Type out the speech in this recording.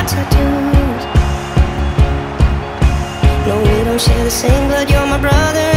our tattoos. No, we don't share the same blood, you're my brother